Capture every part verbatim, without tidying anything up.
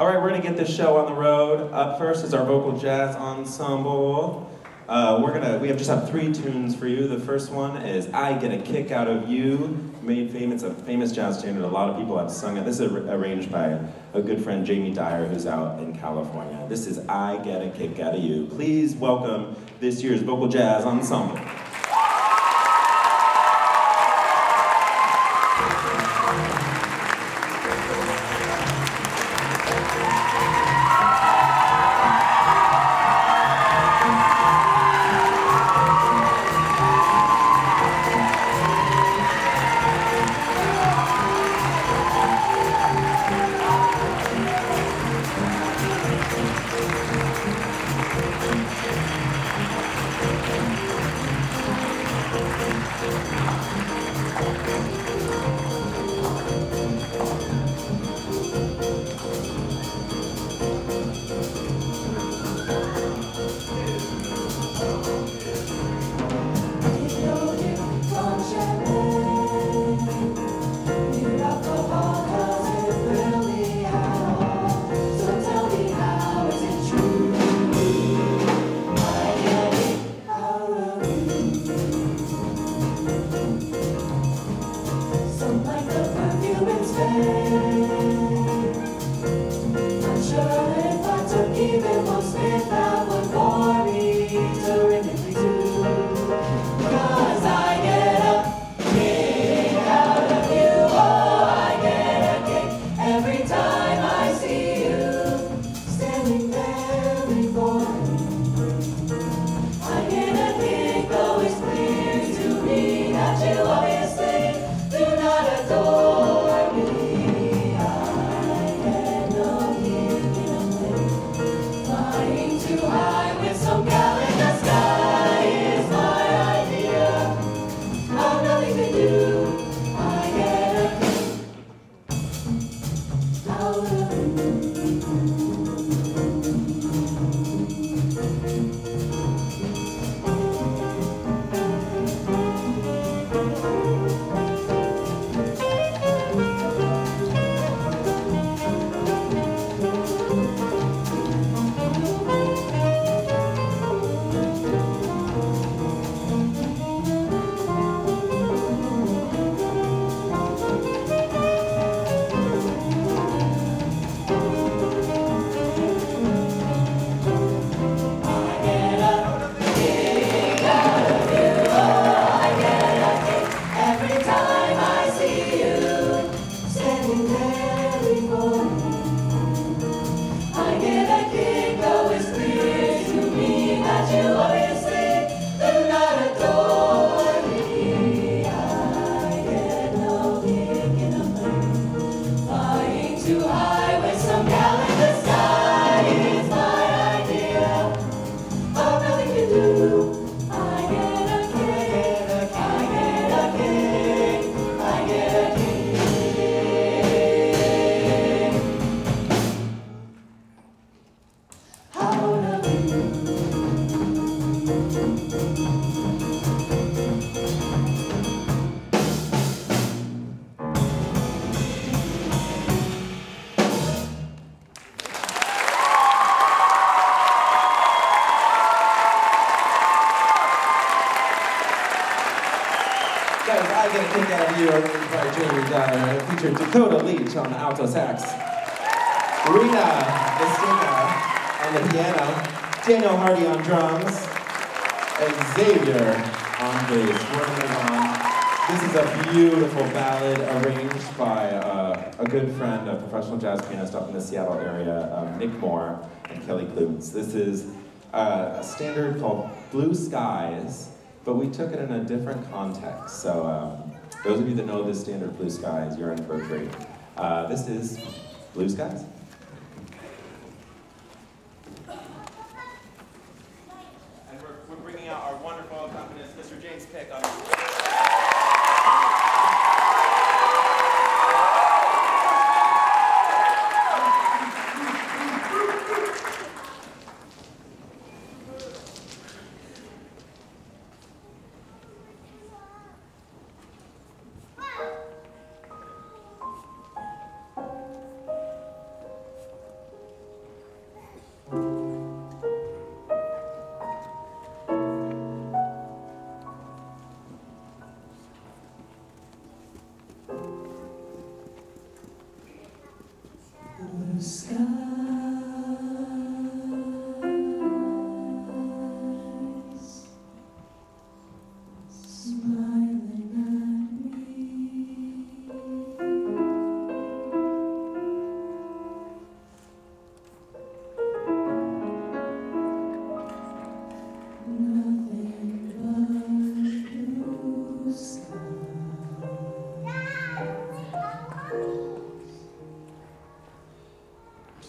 right, we're gonna get this show on the road. Up first is our vocal jazz ensemble. Uh, we're gonna, we have just have three tunes for you. The first one is I Get a Kick Out of You, made famous, a famous jazz standard. A lot of people have sung it. This is arranged by a good friend, Jamie Dyer, who's out in California. This is I Get a Kick Out of You. Please welcome this year's vocal jazz ensemble. I Get a Kick Out of You, arranged by Jamie Dyer. It featured Dakota Leach on the alto sax, Rena Estina on the piano, Daniel Hardy on drums, and Xavier on bass. We're gonna move on. This is a beautiful ballad arranged by uh, a good friend, a professional jazz pianist up in the Seattle area, um, Nick Moore and Kelly Klutz. This is uh, a standard called Blue Skies, but we took it in a different context. So um, those of you that know this standard, Blue Skies, you're in for a treat. Uh, this is Blue Skies. And we're, we're bringing out our wonderful accompanist, Mister James Pick on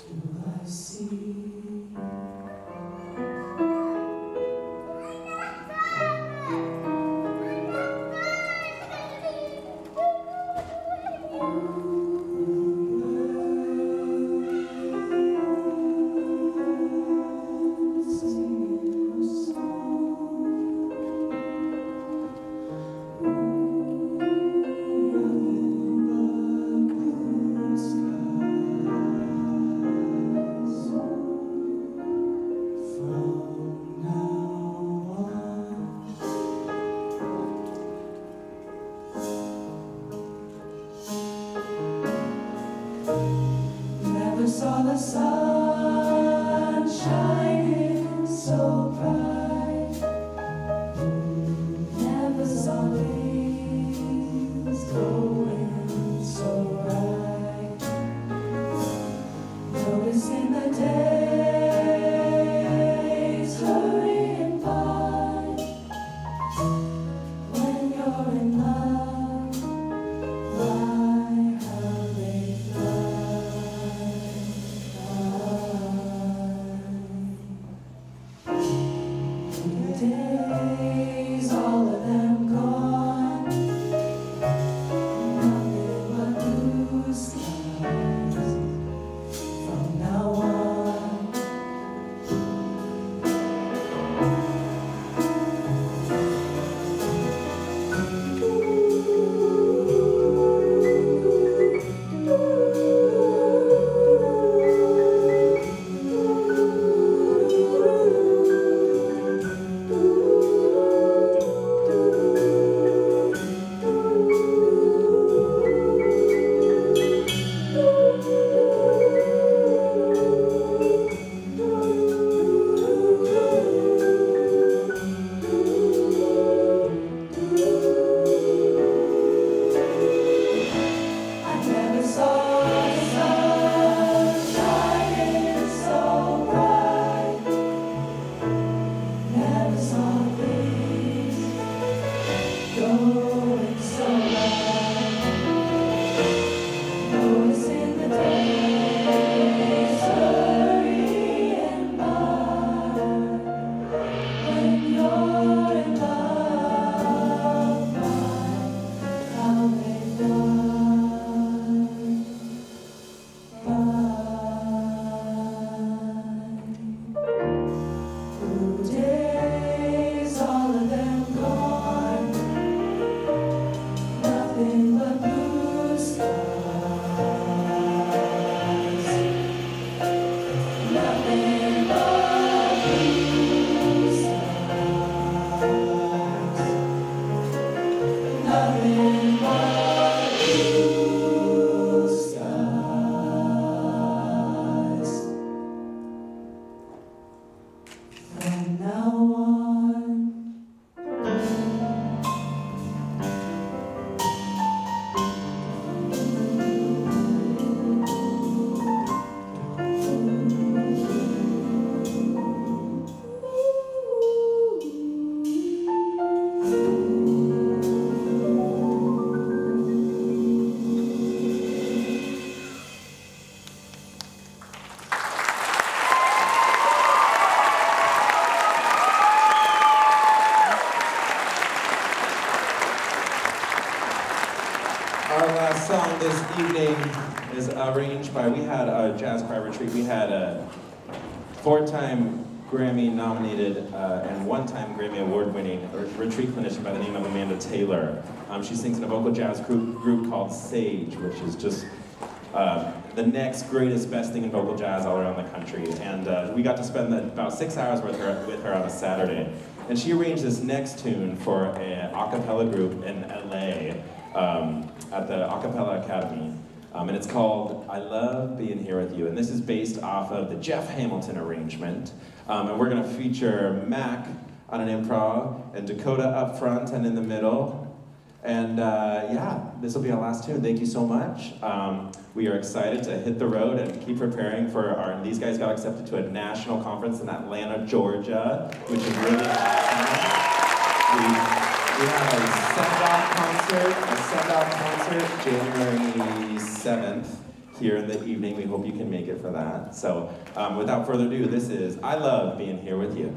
Saw the sun shining so bright, never saw days going so right, noticing the days hurrying by, when you're in love, why how they fly. Days, all of them gone, nothing but blue skies from now on. Going so right, noticing the days hurrying by, when you're in love, how they fly by. Blue days, all of them gone, nothing but blue skies, nothing but blue skies, nothing but blue skies from now on. Our last song this evening is arranged by, we had a jazz choir retreat. We had a four-time Grammy-nominated uh, and one-time Grammy Award-winning retreat clinician by the name of Amanda Taylor. Um, she sings in a vocal jazz group, group called Sage, which is just uh, the next greatest, best thing in vocal jazz all around the country. And uh, we got to spend the, about six hours with her, with her on a Saturday. And she arranged this next tune for an a cappella group in L A um, at the A Cappella Academy. Um, and it's called I Love Being Here With You. And this is based off of the Jeff Hamilton arrangement. Um, and we're gonna feature Mac on an improv, and Dakota up front and in the middle. And uh, yeah, this will be our last tune. Thank you so much. Um, we are excited to hit the road and keep preparing for our, these guys got accepted to a national conference in Atlanta, Georgia, which is really awesome. We, we have a send-off concert, a send-off concert January seventh here in the evening. We hope you can make it for that. So um, without further ado, this is I Love Being Here With You.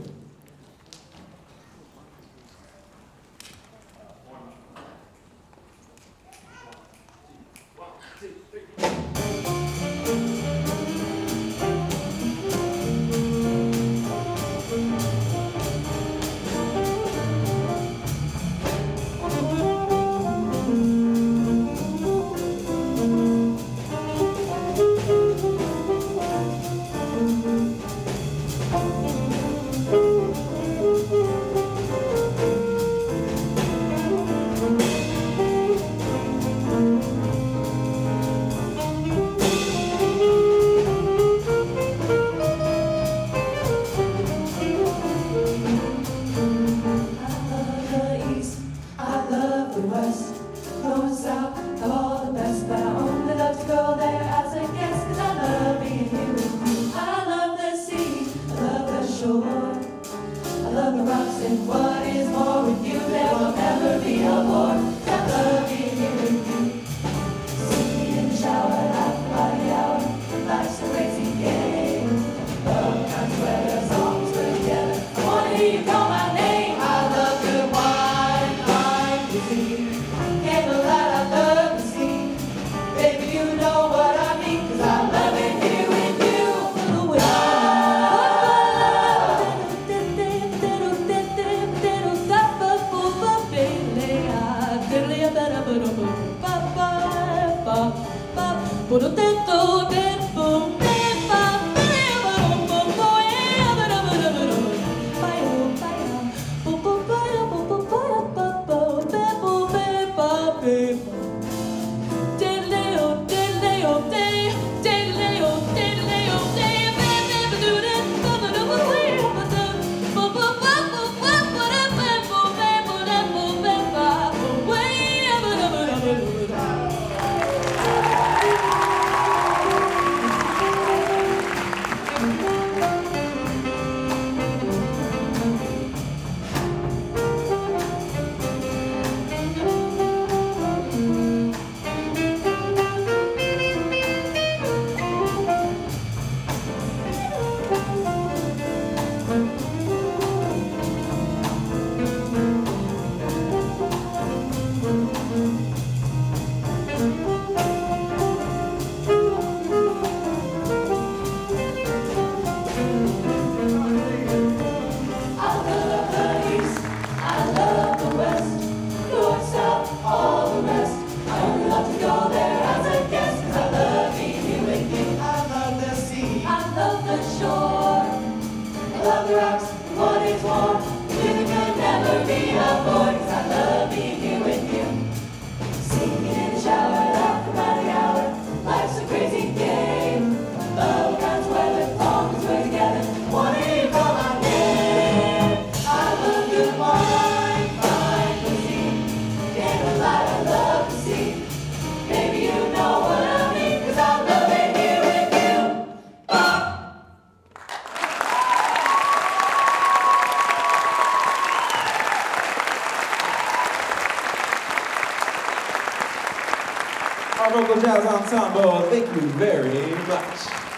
Our vocal jazz ensemble, thank you very much.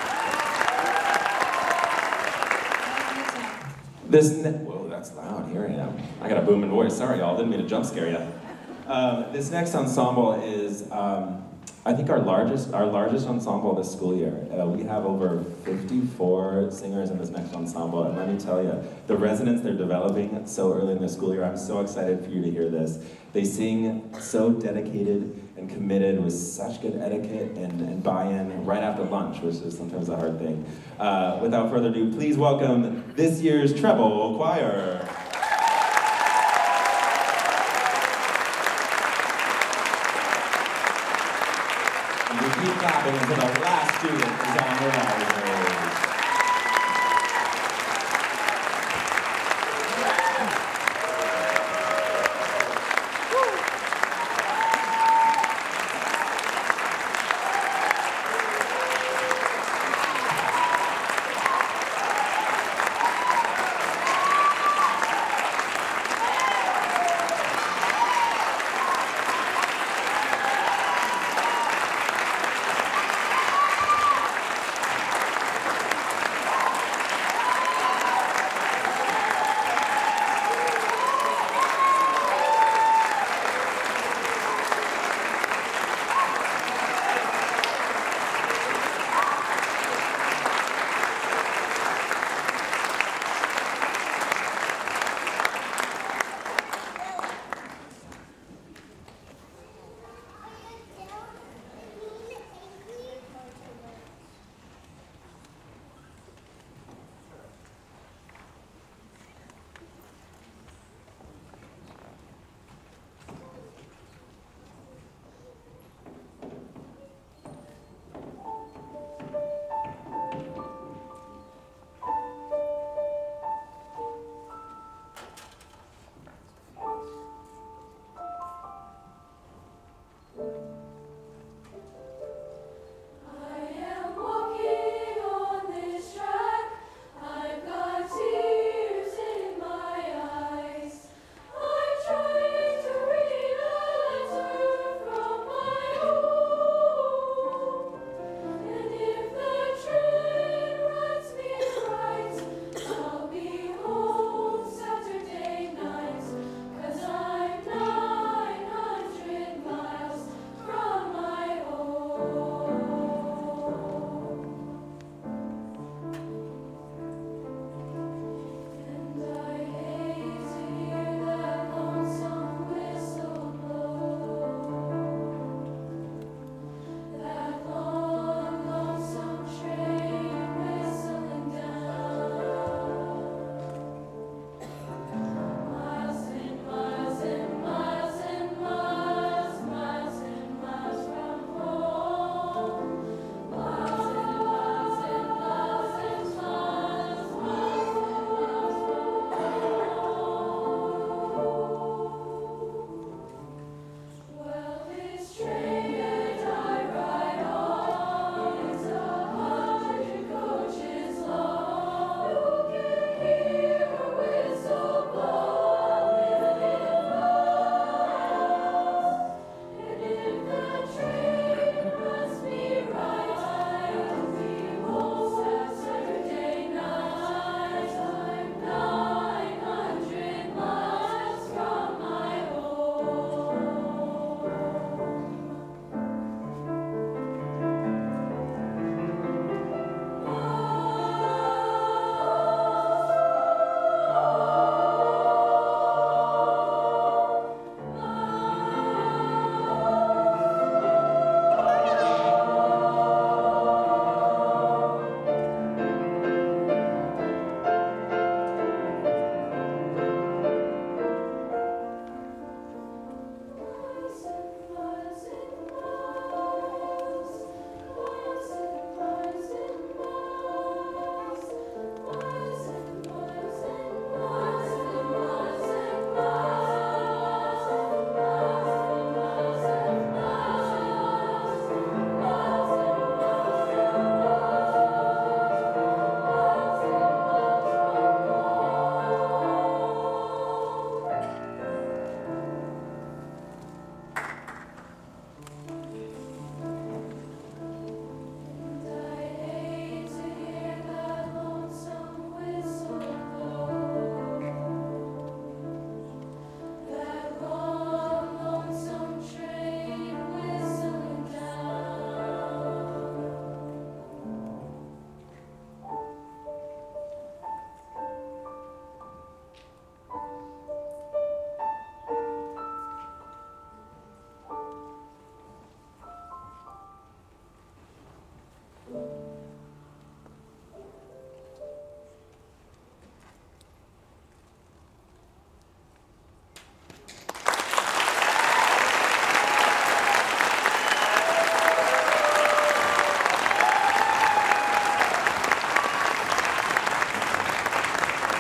This ne whoa, that's loud. Here I am. I got a booming voice. Sorry, y'all. Didn't mean to jump scare you. Um, this next ensemble is, um, I think, our largest, our largest ensemble this school year. Uh, we have over fifty-four singers in this next ensemble, and let me tell you, the resonance they're developing so early in their school year, I'm so excited for you to hear this. They sing so dedicated and committed with such good etiquette and, and buy-in right after lunch, which is sometimes a hard thing. Uh, without further ado, please welcome this year's treble choir. And we keep clapping until the last student is on their rise.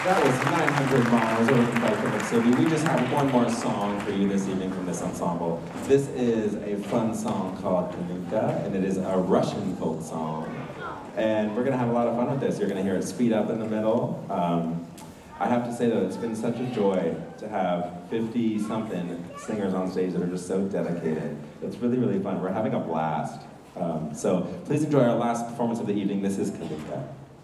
That was nine hundred miles over by Quebec City. We just have one more song for you this evening from this ensemble. This is a fun song called Kalinka, and it is a Russian folk song. And we're gonna have a lot of fun with this. You're gonna hear it speed up in the middle. Um, I have to say though, it's been such a joy to have fifty something singers on stage that are just so dedicated. It's really, really fun. We're having a blast. Um, so please enjoy our last performance of the evening. This is Kalinka.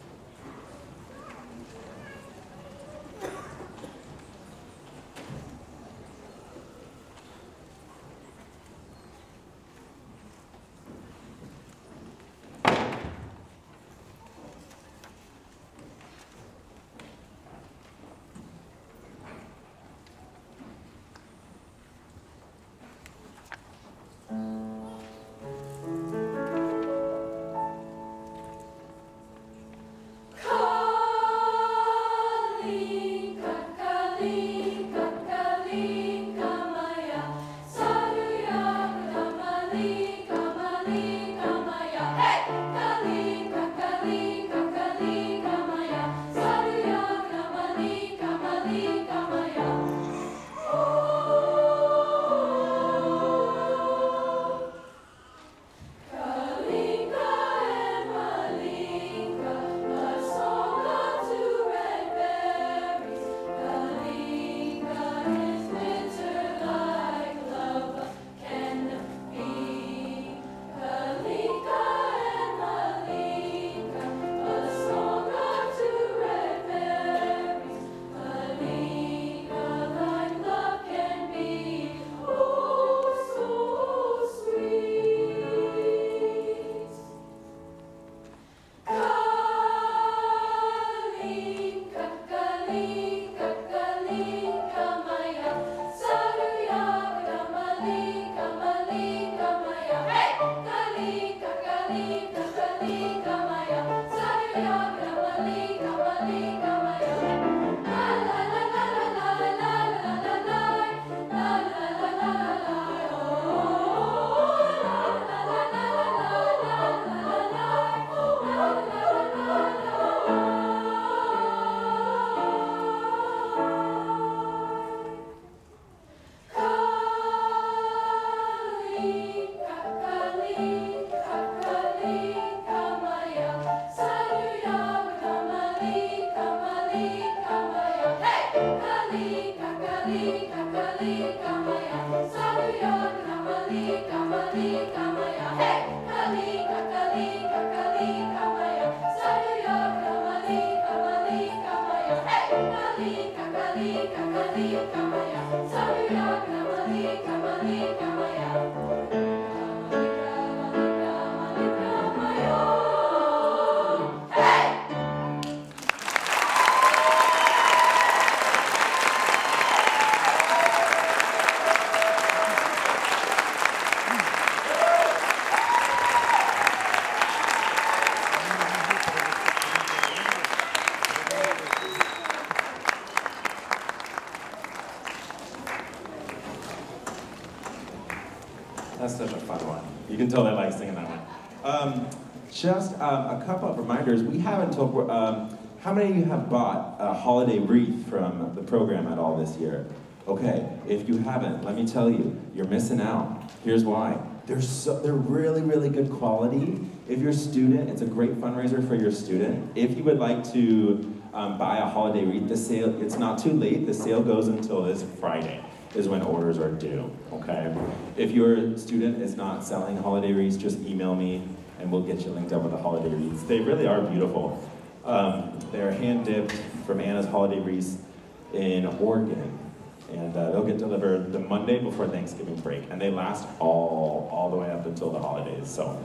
That's such a fun one. You can tell they like singing that one. Um, just um, a couple of reminders. We haven't told, um, how many of you have bought a holiday wreath from the program at all this year? Okay, if you haven't, let me tell you, you're missing out. Here's why. They're, so, they're really, really good quality. If you're a student, it's a great fundraiser for your student. If you would like to um, buy a holiday wreath, the sale, it's not too late. The sale goes until this Friday. Is when orders are due, okay? If your student is not selling holiday wreaths, just email me and we'll get you linked up with the holiday wreaths. They really are beautiful. Um, they're hand-dipped from Anna's Holiday Wreaths in Oregon. And uh, they'll get delivered the Monday before Thanksgiving break. And they last all, all the way up until the holidays, so.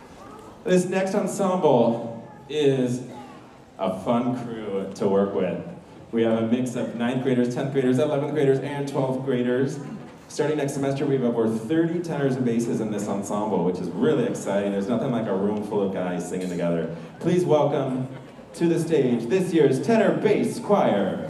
This next ensemble is a fun crew to work with. We have a mix of ninth graders, tenth graders, eleventh graders, and twelfth graders. Starting next semester, we have over thirty tenors and basses in this ensemble, which is really exciting. There's nothing like a room full of guys singing together. Please welcome to the stage this year's tenor bass choir.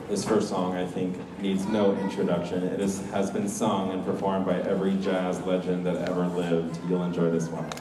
This first song, I think, needs no introduction. It is, has been sung and performed by every jazz legend that ever lived. You'll enjoy this one.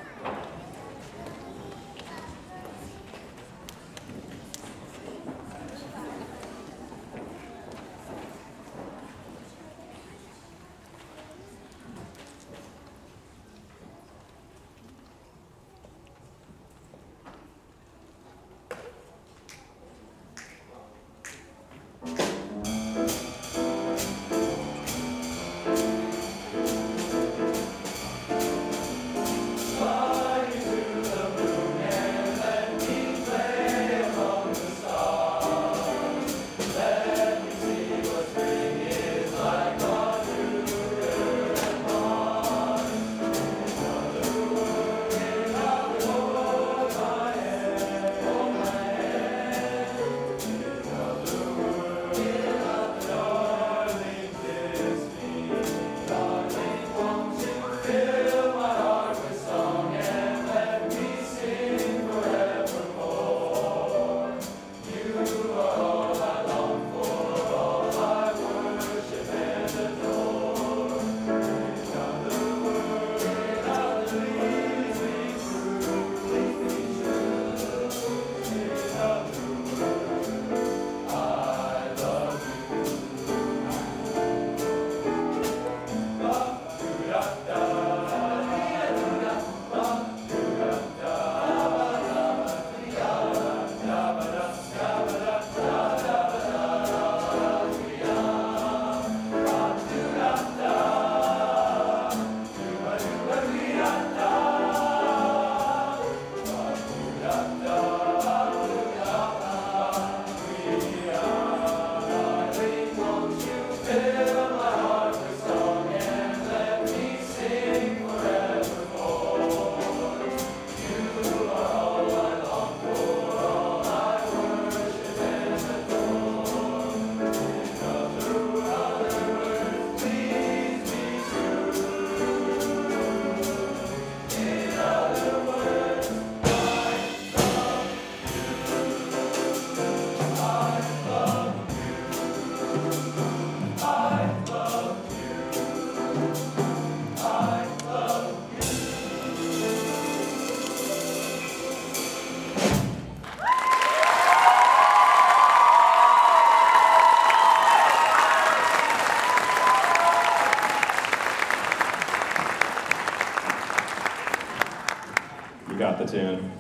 Got the tune.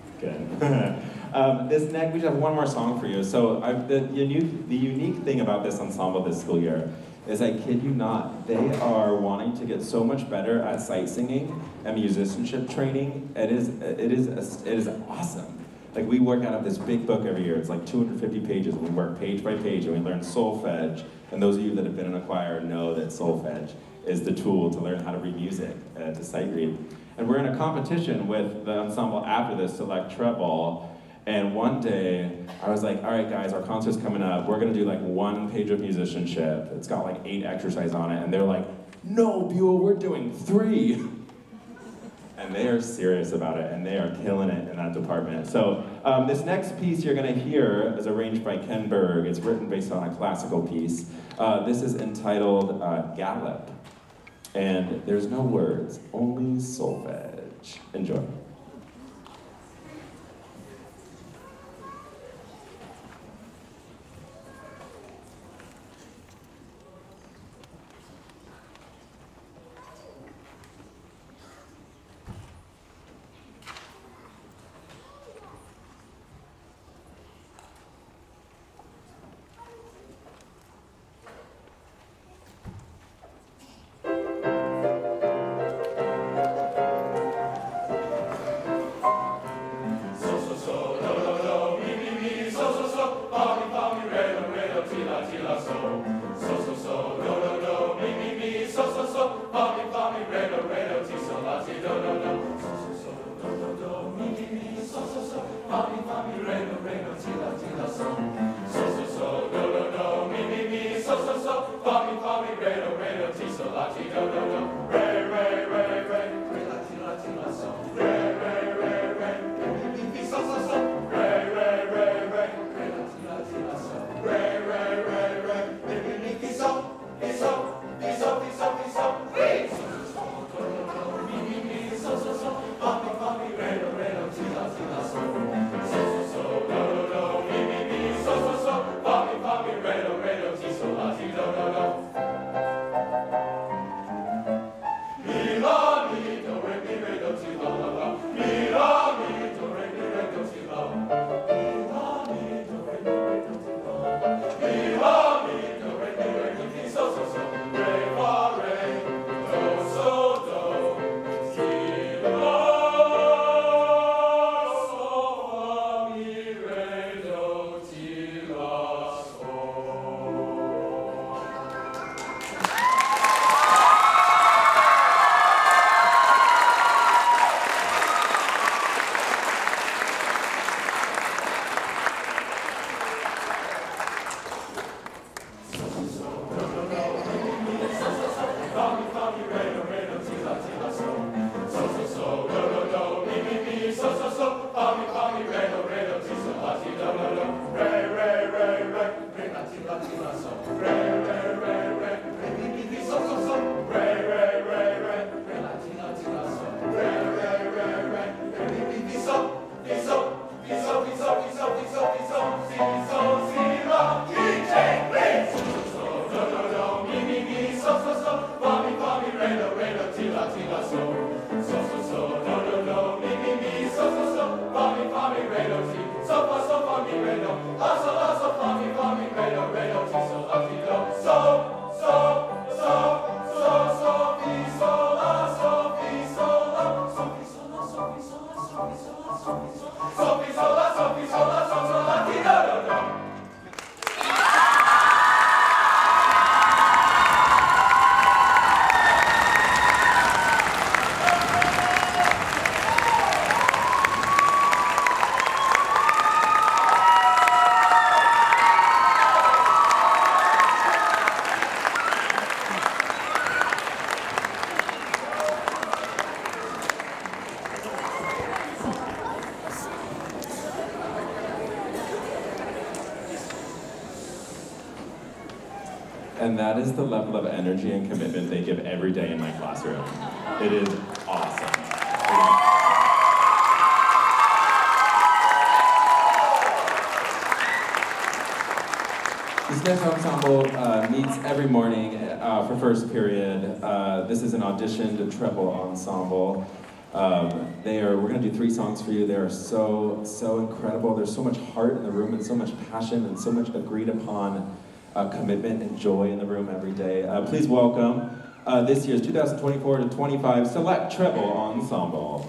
Good. um, this next, we just have one more song for you. So I, the, unique, the unique thing about this ensemble this school year is, I kid you not, they are wanting to get so much better at sight singing and musicianship training. It is, it is, it is awesome. Like, we work out of this big book every year. It's like two hundred fifty pages, and we work page by page, and we learn solfege. And those of you that have been in a choir know that solfege is the tool to learn how to read music, uh, to sight read. And we're in a competition with the ensemble after this, Select Treble. And one day, I was like, all right guys, our concert's coming up. We're gonna do like one page of musicianship. It's got like eight exercises on it. And they're like, no, Buell, we're doing three. And they are serious about it, and they are killing it in that department. So um, this next piece you're gonna hear is arranged by Ken Berg. It's written based on a classical piece. Uh, this is entitled uh, Gallop. And there's no words, only solfege. Enjoy. And that is the level of energy and commitment they give every day in my classroom. It is awesome. This next ensemble uh, meets every morning uh, for first period. Uh, this is an auditioned treble ensemble. Um, they are, we're gonna do three songs for you. They are so, so incredible. There's so much heart in the room and so much passion and so much agreed upon uh, commitment and joy in the room every day. Uh, please welcome uh, this year's two thousand twenty-four to twenty-five Select Treble Ensemble.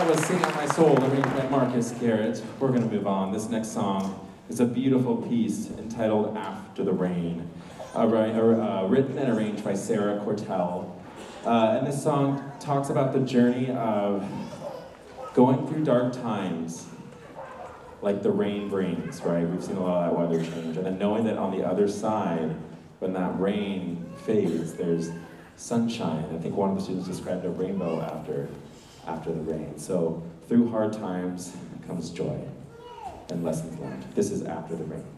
That was Sing Out My Soul, arranged by Marcus Garrett. We're gonna move on. This next song is a beautiful piece entitled After the Rain, uh, uh, written and arranged by Sarah Cortell. Uh, and this song talks about the journey of going through dark times like the rain brings, right? We've seen a lot of that weather change. And then knowing that on the other side, when that rain fades, there's sunshine. I think one of the students described a rainbow after, after the rain. So through hard times comes joy and lessons learned. This is After the Rain.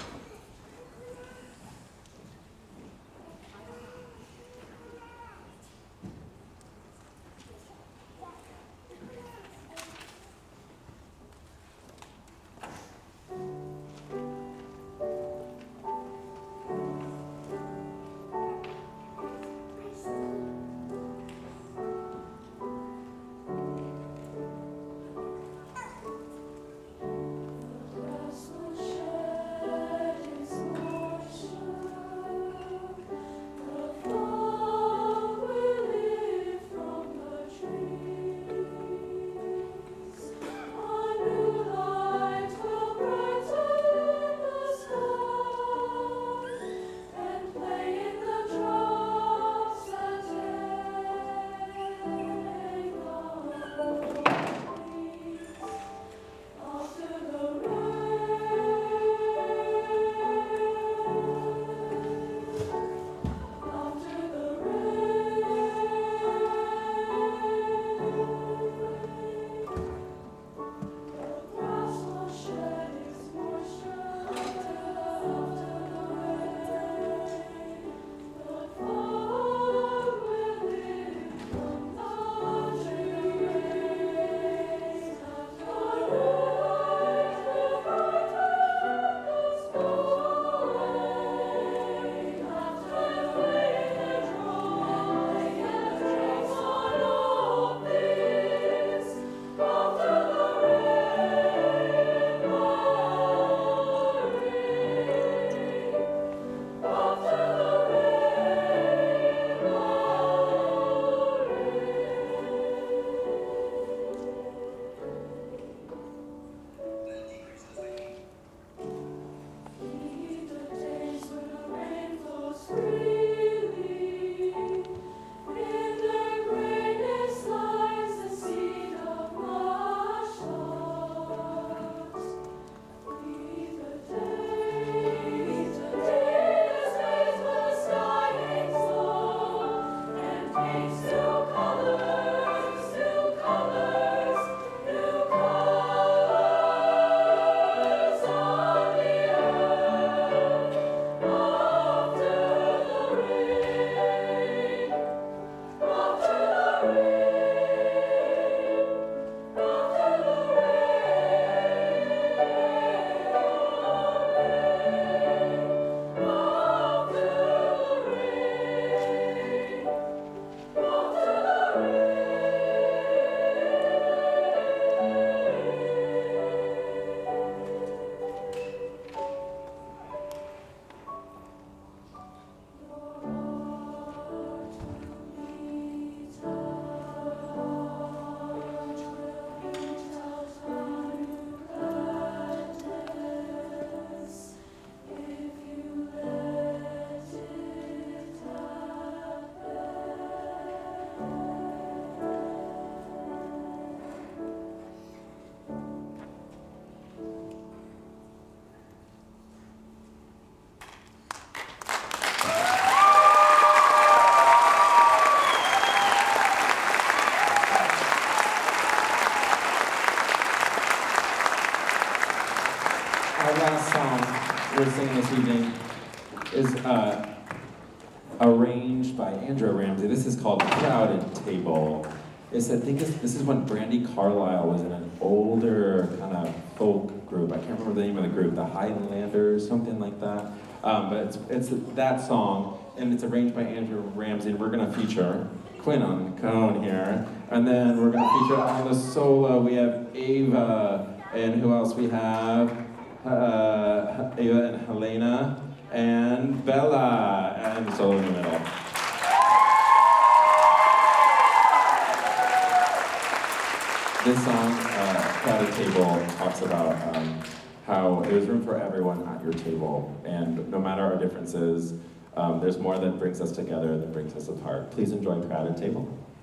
Our last song we're singing this evening is uh, arranged by Andrea Ramsey. This is called Crowded Table. It's, I think it's, this is when Brandi Carlile was in an older kind of folk group. I can't remember the name of the group, the Highlanders, something like that. Um, but it's, it's that song, and it's arranged by Andrea Ramsey, and we're gonna feature Quinn on Cone here. And then we're gonna feature on the solo, we have Ava, and who else we have? Uh, Ava and Helena, and Bella, and solo in the middle. This song, uh, Crowded Table, talks about um, how there's room for everyone at your table, and no matter our differences, um, there's more that brings us together than brings us apart. Please enjoy Crowded Table.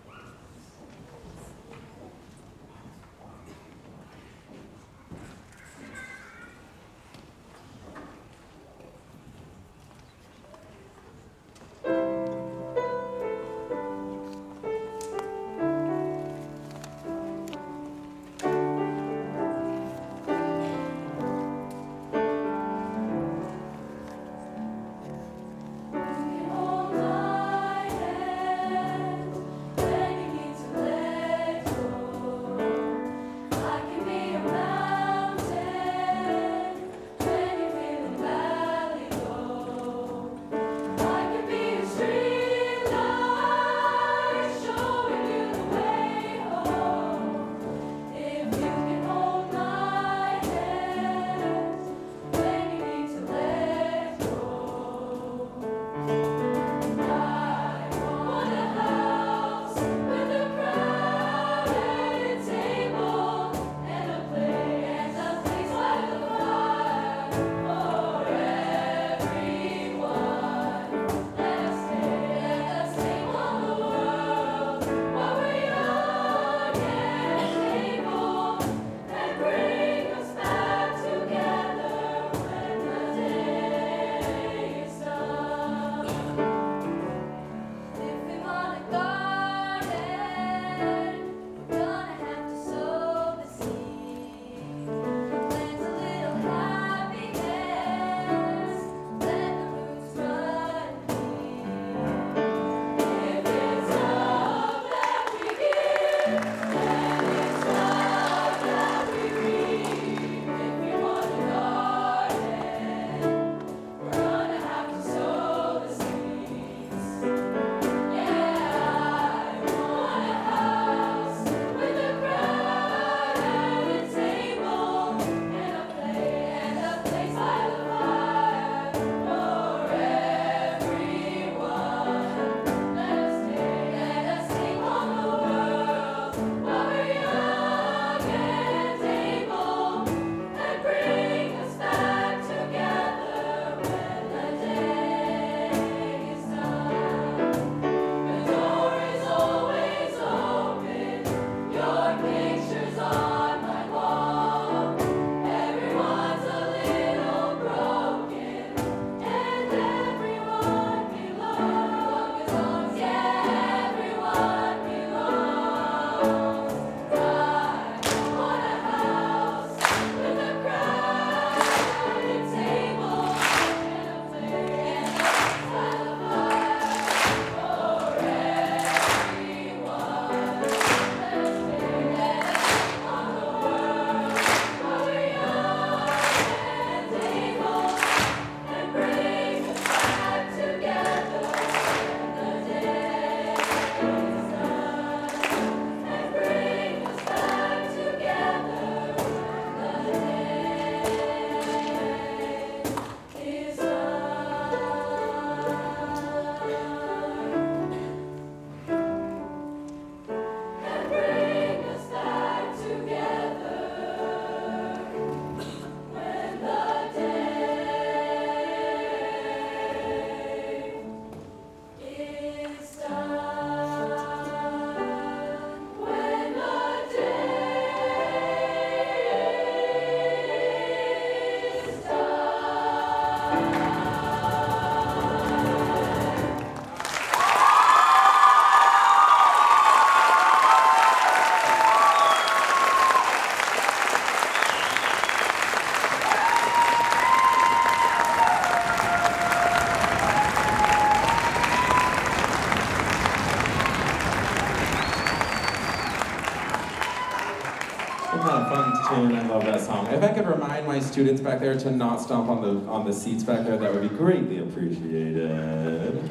Tune. I love that song. If I could remind my students back there to not stomp on the on the seats back there, that would be greatly appreciated.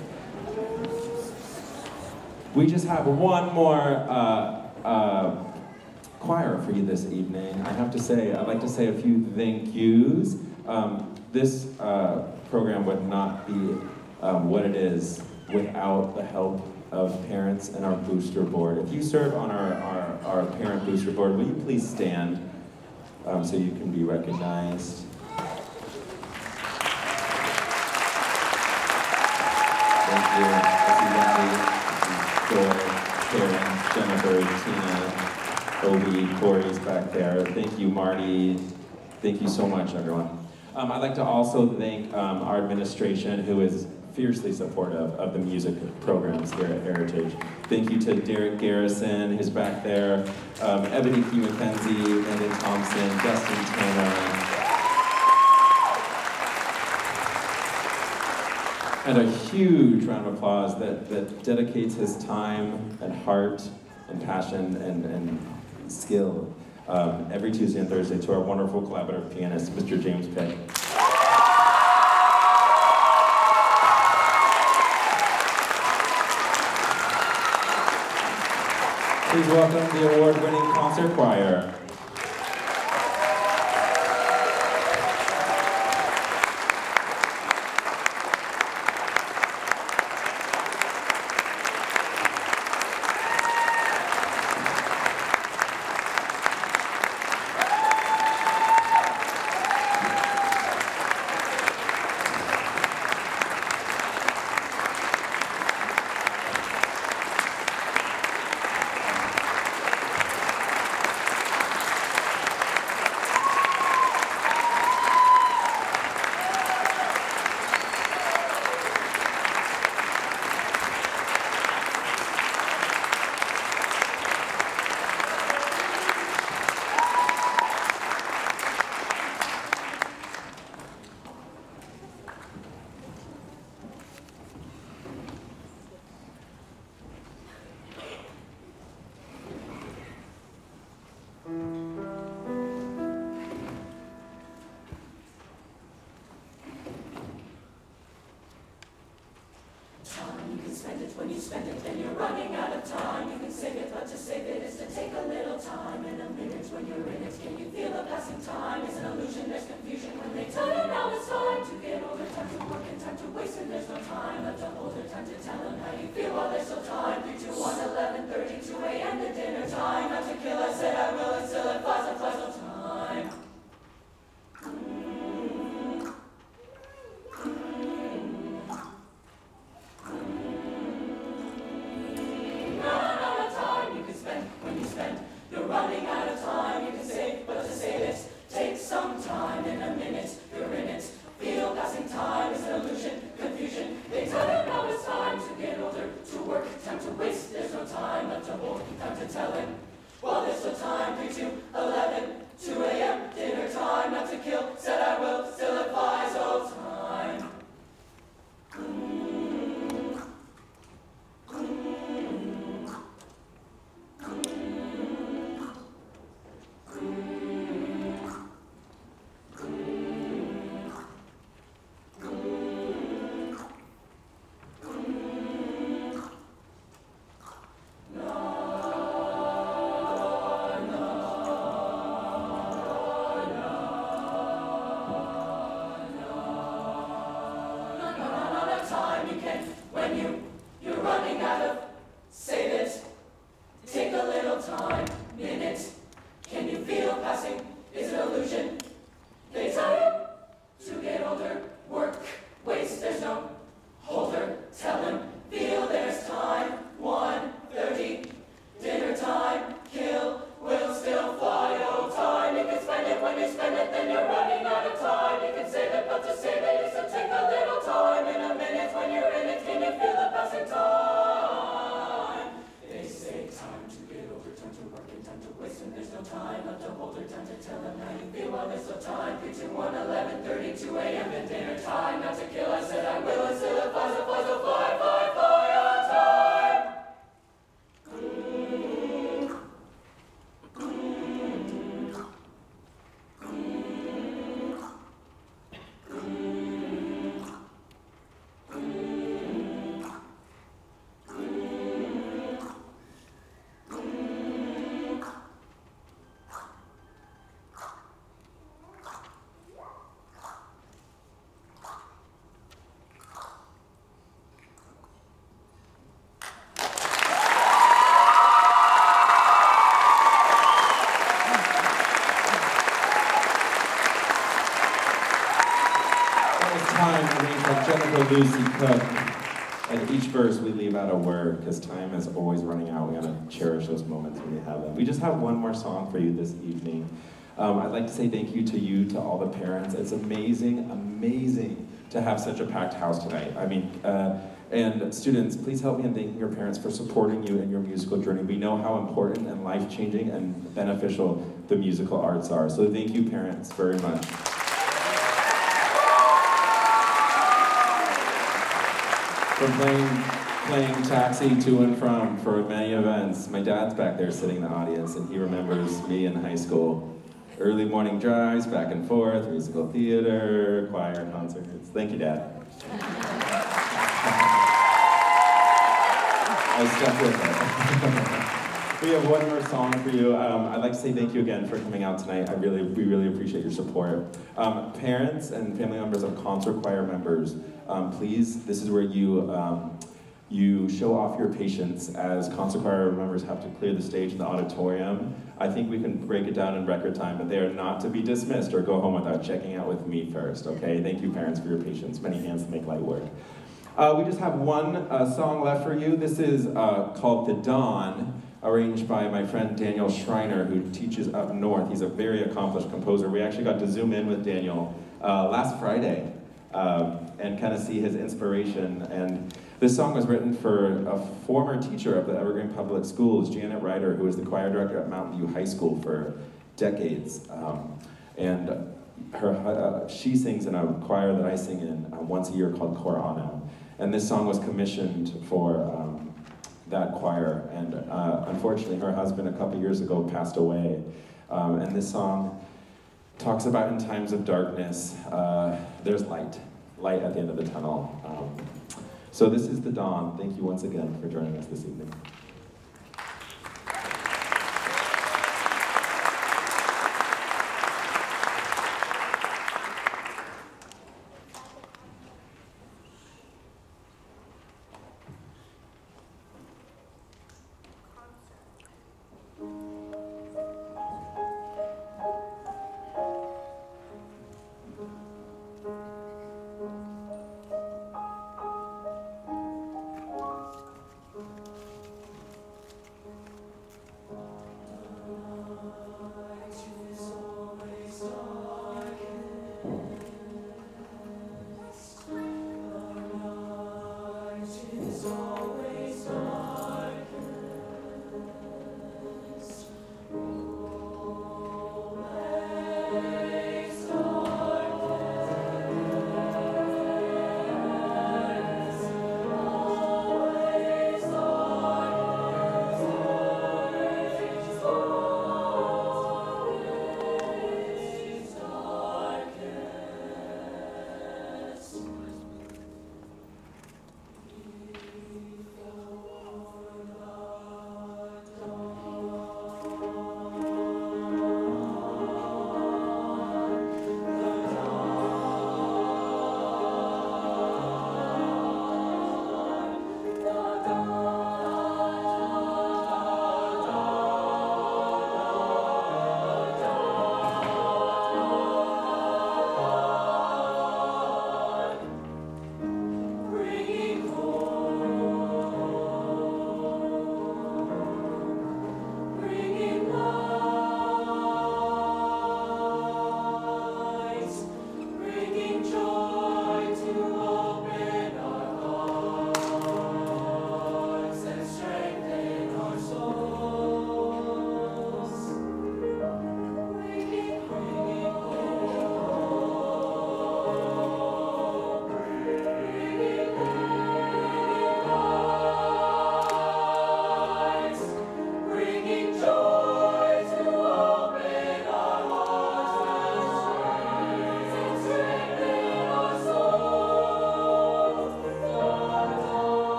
We just have one more uh, uh, choir for you this evening. I have to say, I'd like to say a few thank yous. Um, this uh, program would not be um, what it is without the help of parents and our booster board. If you serve on our, our, our parent booster board, will you please stand um, so you can be recognized? Thank you. I see Wendy, Joy, Karen, Jennifer, Tina, Obi, Corey's back there. Thank you, Marty. Thank you so much, everyone. Um, I'd like to also thank um, our administration, who is fiercely supportive of the music programs here at Heritage. Thank you to Derek Garrison, who's back there, um, Ebony P. McKenzie, Landon Thompson, Dustin Tanner, and a huge round of applause that, that dedicates his time and heart and passion and, and skill um, every Tuesday and Thursday to our wonderful collaborative pianist, Mister James Pick. Please welcome the award-winning concert choir. When you spend it, then you're running out of time. You can save it, but to save it is to take a little time. In a minute, when you're in it, can you feel the passing time? It's an illusion, there's confusion when they tell you now it's time to get older, time to work and time to waste, and there's no time left to hold her, time to tell them how you feel while there's still time. three, two, one, eleven, thirty, two a m to dinner time. Not to kill, I said I will, and still it flies, it flies no time. Take a little time, in a minute when you're in it, can you feel the passing time? Time, arranged by Jennifer Lucy Cook. At each verse, we leave out a word, because time is always running out. We gotta cherish those moments when we have them. We just have one more song for you this evening. Um, I'd like to say thank you to you, to all the parents. It's amazing, amazing to have such a packed house tonight. I mean, uh, and students, please help me in thanking your parents for supporting you in your musical journey. We know how important and life-changing and beneficial the musical arts are. So thank you, parents, very much. For playing, playing taxi to and from for many events. My dad's back there sitting in the audience, and he remembers me in high school. Early morning drives, back and forth, musical theater, choir, concerts. Thank you, Dad. I stuck with it. We have one more song for you. Um, I'd like to say thank you again for coming out tonight. I really, we really appreciate your support. Um, parents and family members of concert choir members, um, please, this is where you um, you show off your patience as concert choir members have to clear the stage in the auditorium. I think we can break it down in record time, but they are not to be dismissed or go home without checking out with me first, okay? Thank you, parents, for your patience. Many hands to make light work. Uh, we just have one uh, song left for you. This is uh, called The Dawn, arranged by my friend Daniel Schreiner, who teaches up north. He's a very accomplished composer. We actually got to zoom in with Daniel uh, last Friday um, and kind of see his inspiration. And this song was written for a former teacher of the Evergreen Public Schools, Janet Ryder, who was the choir director at Mountain View High School for decades. Um, and her, uh, she sings in a choir that I sing in uh, once a year called Corano. And this song was commissioned for um, that choir. And uh, unfortunately, her husband a couple years ago passed away. Um, and this song talks about in times of darkness, uh, there's light, light at the end of the tunnel. Um, so this is The Dawn. Thank you once again for joining us this evening.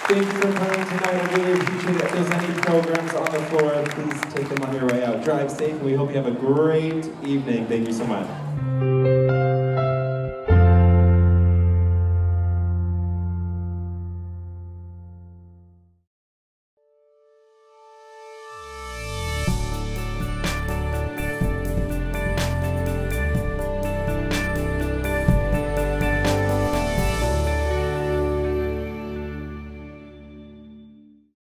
Thank you for coming tonight. I really appreciate it. If there's any programs on the floor, please take them on your way out. Drive safe, and we hope you have a great evening. Thank you so much.